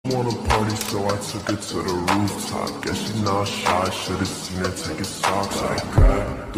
wanna party, so I took her to the rooftop. Guess she's not shy, should've seen her take his socks. I grabbed